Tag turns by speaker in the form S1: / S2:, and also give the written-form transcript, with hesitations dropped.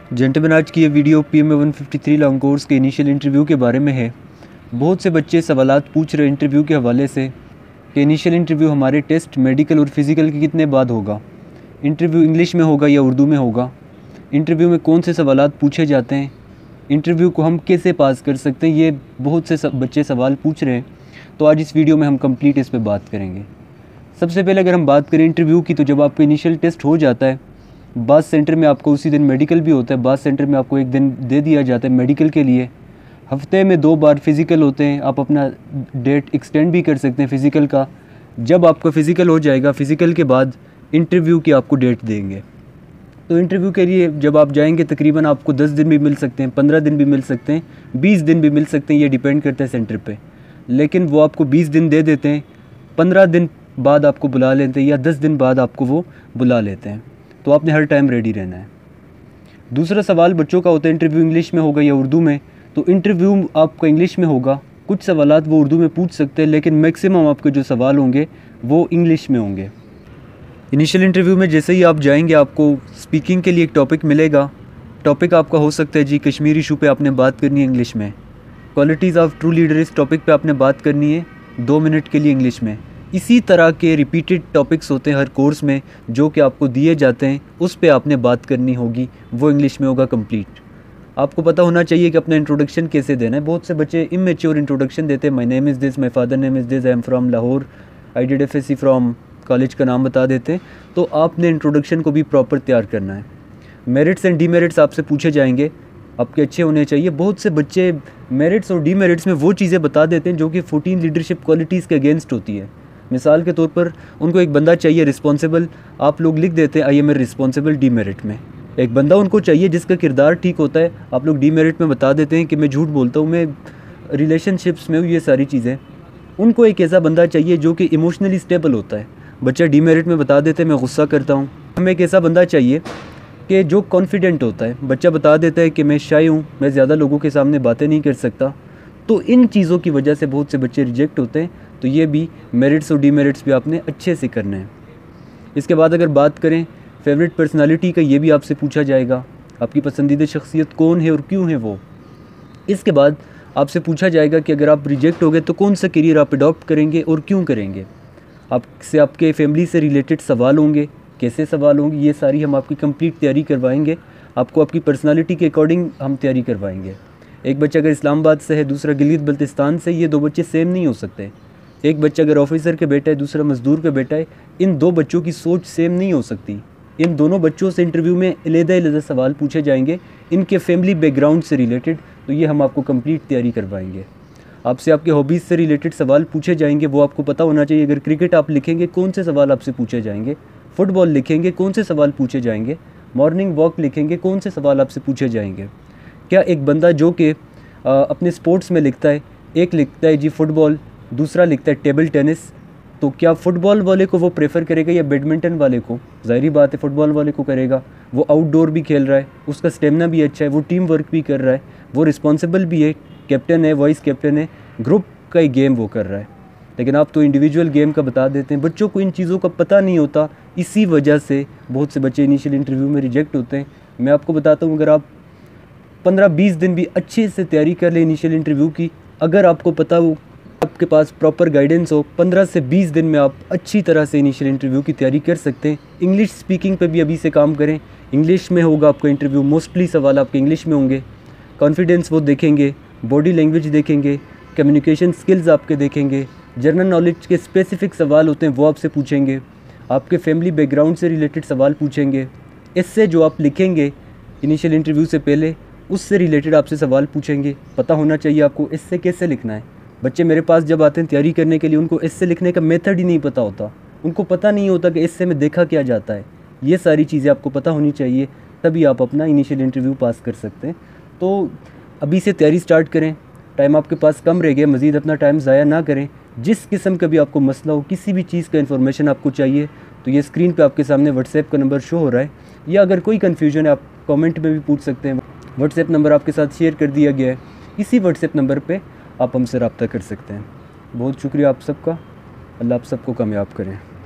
S1: Gentleman, आज की ये वीडियो PMA 153 लॉन्ग कोर्स के इनिशियल इंटरव्यू के बारे में है। बहुत से बच्चे सवालात पूछ रहे इंटरव्यू के हवाले से कि इनिशियल इंटरव्यू हमारे टेस्ट मेडिकल और फिज़िकल के कितने बाद होगा, इंटरव्यू इंग्लिश में होगा या उर्दू में होगा, इंटरव्यू में कौन से सवालात पूछे जाते हैं, इंटरव्यू को हम कैसे पास कर सकते हैं। ये बहुत से बच्चे सवाल पूछ रहे हैं, तो आज इस वीडियो में हम कंप्लीट इस पर बात करेंगे। सबसे पहले अगर हम बात करें इंटरव्यू की, तो जब आपका इनिशियल टेस्ट हो जाता है, बास सेंटर में आपको उसी दिन मेडिकल भी होता है। बास सेंटर में आपको एक दिन दे दिया जाता है मेडिकल के लिए। हफ्ते में 2 बार फिज़िकल होते हैं, आप अपना डेट एक्सटेंड भी कर सकते हैं फ़िज़िकल का। जब आपका फ़िज़िकल हो जाएगा, फ़िज़िकल के बाद इंटरव्यू की आपको डेट देंगे। तो इंटरव्यू के लिए जब आप जाएंगे, तकरीबन आपको 10 दिन भी मिल सकते हैं, 15 दिन भी मिल सकते हैं, 20 दिन भी मिल सकते हैं, ये डिपेंड करता है सेंटर पे। लेकिन वो आपको 20 दिन दे देते हैं, 15 दिन बाद आपको बुला लेते हैं या 10 दिन बाद आपको वो बुला लेते हैं। तो आपने हर टाइम रेडी रहना है। दूसरा सवाल बच्चों का होता है इंटरव्यू इंग्लिश में होगा या उर्दू में। तो इंटरव्यू आपका इंग्लिश में होगा, कुछ सवालात वो उर्दू में पूछ सकते हैं, लेकिन मैक्सिमम आपके जो सवाल होंगे वो इंग्लिश में होंगे। इनिशियल इंटरव्यू में जैसे ही आप जाएंगे, आपको स्पीकिंग के लिए एक टॉपिक मिलेगा। टॉपिक आपका हो सकता है जी कश्मीर इशू पे आपने बात करनी है इंग्लिश में। क्वालिटीज़ ऑफ ट्रू लीडर इस टॉपिक पे आपने बात करनी है 2 मिनट के लिए इंग्लिश में। इसी तरह के रिपीटेड टॉपिक्स होते हैं हर कोर्स में जो कि आपको दिए जाते हैं, उस पे आपने बात करनी होगी, वो इंग्लिश में होगा कंप्लीट। आपको पता होना चाहिए कि अपना इंट्रोडक्शन कैसे देना है। बहुत से बच्चे इमेच्योर इंट्रोडक्शन देते हैं, my name is this, my father name is this, I am from Lahore, I did FSC from, college का नाम बता देते हैं। तो आपने इंट्रोडक्शन को भी प्रॉपर तैयार करना है। मेरिट्स एंड डीमेरिट्स आपसे पूछे जाएंगे, आपके अच्छे होने चाहिए। बहुत से बच्चे मेरिट्स और डीमेरिट्स में वो चीज़ें बता देते हैं जो कि 14 लीडरशिप क्वालिटीज़ के अगेंस्ट होती है। मिसाल के तौर पर उनको एक बंदा चाहिए रिस्पॉन्सिबल, आप लोग लिख देते हैं I am a responsible demerit में। एक बंदा उनको चाहिए जिसका किरदार ठीक होता है, आप लोग डीमेरिट में बता देते हैं कि मैं झूठ बोलता हूँ, मैं रिलेशनशिप्स में हूँ, ये सारी चीज़ें। उनको एक ऐसा बंदा चाहिए जो कि इमोशनली स्टेबल होता है, बच्चा डीमेरिट में बता देते हैं मैं गुस्सा करता हूँ। हमें एक ऐसा बंदा चाहिए कि जो कॉन्फिडेंट होता है, बच्चा बता देता है कि मैं शाय हूँ, मैं ज़्यादा लोगों के सामने बातें नहीं कर सकता। तो इन चीज़ों की वजह से बहुत से बच्चे रिजेक्ट होते हैं। तो ये भी मेरिट्स और डीमेरिट्स भी आपने अच्छे से करने हैं। इसके बाद अगर बात करें फेवरेट पर्सनालिटी का, ये भी आपसे पूछा जाएगा, आपकी पसंदीदा शख्सियत कौन है और क्यों है वो। इसके बाद आपसे पूछा जाएगा कि अगर आप रिजेक्ट हो गए तो कौन सा करियर आप अडॉप्ट करेंगे और क्यों करेंगे। आपसे आपके फैमिली से रिलेटेड सवाल होंगे, कैसे सवाल होंगे, ये सारी हम आपकी कंप्लीट तैयारी करवाएंगे। आपको आपकी पर्सनालिटी के अकॉर्डिंग हम तैयारी करवाएंगे। एक बच्चा अगर इस्लामाबाद से है, दूसरा गिलगित बल्तिस्तान से, ये 2 बच्चे सेम नहीं हो सकते। एक बच्चा अगर ऑफिसर के बेटा है, दूसरा मजदूर का बेटा है, इन 2 बच्चों की सोच सेम नहीं हो सकती। इन दोनों बच्चों से इंटरव्यू में अलग-अलग सवाल पूछे जाएंगे इनके फैमिली बैकग्राउंड से रिलेटेड। तो ये हम आपको कंप्लीट तैयारी करवाएंगे। आपसे आपके हॉबीज़ से रिलेटेड सवाल पूछे जाएंगे, वो आपको पता होना चाहिए। अगर क्रिकेट आप लिखेंगे, कौन से सवाल आपसे पूछे जाएंगे, फुटबॉल लिखेंगे, कौन से सवाल पूछे जाएंगे, मॉर्निंग वॉक लिखेंगे, कौन से सवाल आपसे पूछे जाएंगे। क्या एक बंदा जो कि अपने स्पोर्ट्स में लिखता है, एक लिखता है जी फुटबॉल, दूसरा लिखता है टेबल टेनिस, तो क्या फ़ुटबॉल वाले को वो प्रेफर करेगा या बैडमिंटन वाले को? ज़ाहिर बात है फ़ुटबॉल वाले को करेगा। वो आउटडोर भी खेल रहा है, उसका स्टेमिना भी अच्छा है, वो टीम वर्क भी कर रहा है, वो रिस्पॉन्सिबल भी है, कैप्टन है, वाइस कैप्टन है, ग्रुप का ही गेम वो कर रहा है। लेकिन आप तो इंडिविजुअल गेम का बता देते हैं। बच्चों को इन चीज़ों का पता नहीं होता, इसी वजह से बहुत से बच्चे इनिशियल इंटरव्यू में रिजेक्ट होते हैं। मैं आपको बताता हूँ, अगर आप 15-20 दिन भी अच्छे से तैयारी कर ले इनिशियल इंटरव्यू की, अगर आपको पता हो, आपके पास प्रॉपर गाइडेंस हो, 15 से 20 दिन में आप अच्छी तरह से इनिशियल इंटरव्यू की तैयारी कर सकते हैं। इंग्लिश स्पीकिंग पे भी अभी से काम करें। इंग्लिश में होगा आपका इंटरव्यू, मोस्टली सवाल आपके इंग्लिश में होंगे। कॉन्फिडेंस वो देखेंगे, बॉडी लैंग्वेज देखेंगे, कम्युनिकेशन स्किल्स आपके देखेंगे, जनरल नॉलेज के स्पेसिफिक सवाल होते हैं वो आपसे पूछेंगे, आपके फैमिली बैकग्राउंड से रिलेटेड सवाल पूछेंगे। इससे जो आप लिखेंगे इनिशियल इंटरव्यू से पहले, उससे रिलेटेड आपसे सवाल पूछेंगे। पता होना चाहिए आपको इससे कैसे लिखना है। बच्चे मेरे पास जब आते हैं तैयारी करने के लिए, उनको इससे लिखने का मेथड ही नहीं पता होता, उनको पता नहीं होता कि इससे में देखा क्या जाता है। ये सारी चीज़ें आपको पता होनी चाहिए, तभी आप अपना इनिशियल इंटरव्यू पास कर सकते हैं। तो अभी से तैयारी स्टार्ट करें। टाइम आपके पास कम रह गया, मज़ीद अपना टाइम ज़ाया ना करें। जिस किस्म का भी आपको मसला हो, किसी भी चीज़ का इन्फॉर्मेशन आपको चाहिए, तो ये स्क्रीन पे आपके सामने व्हाट्सएप का नंबर शो हो रहा है, या अगर कोई कन्फ्यूजन है आप कमेंट में भी पूछ सकते हैं। व्हाट्सएप नंबर आपके साथ शेयर कर दिया गया है, इसी व्हाट्सएप नंबर पे आप हमसे रब्ता कर सकते हैं। बहुत शुक्रिया आप सबका। अल्लाह आप सबको कामयाब करें।